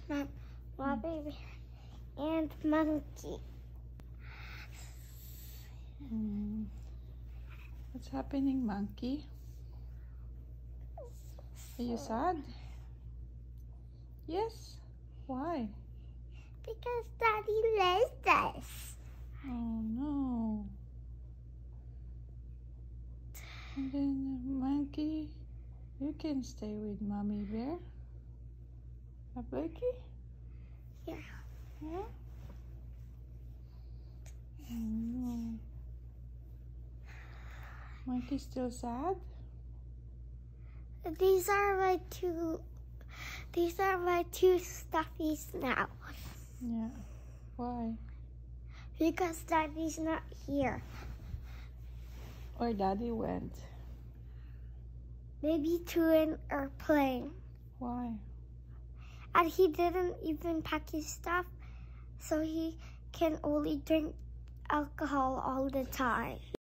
Baby and monkey. What's happening, monkey? Are you sad? Yes. Why? Because Daddy left us. Oh no. And then monkey, you can stay with Mommy Bear. Blakey? Yeah. Yeah? Oh no. Monkey still sad? These are my two stuffies now. Yeah. Why? Because Daddy's not here. Or Daddy went. Maybe to an airplane. Why? And he didn't even pack his stuff, so he can only drink alcohol all the time.